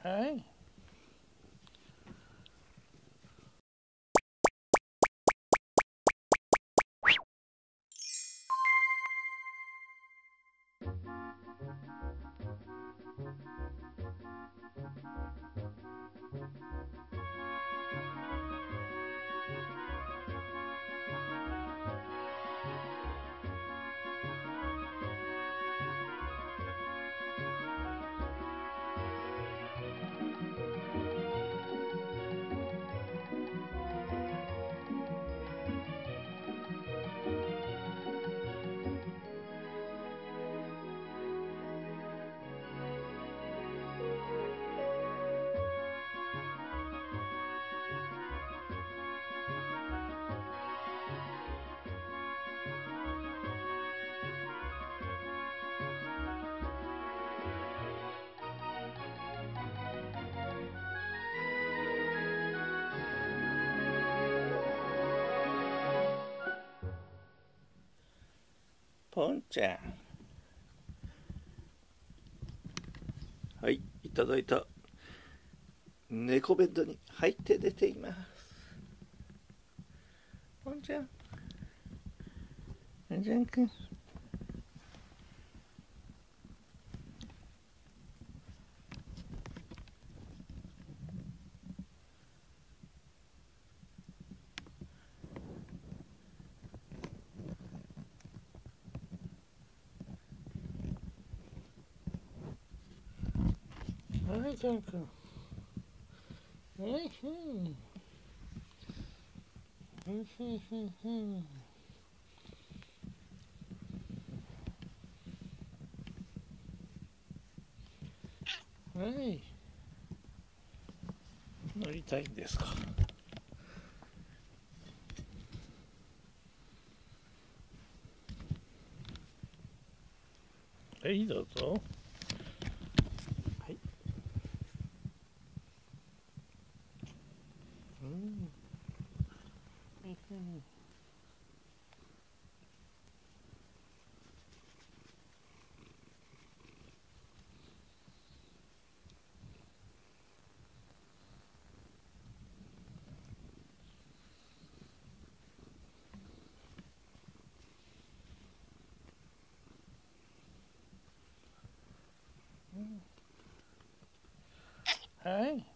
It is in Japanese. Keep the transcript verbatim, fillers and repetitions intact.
はい。ポンちゃん、はい、いただいた猫ベッドに入って出ています。ポンちゃん、ポンちゃんくん、はい、ちゃんくん、はいはい、ふんふんふんふん、はい、乗りたいんですか。はい、どうぞ。はい。うん。はい。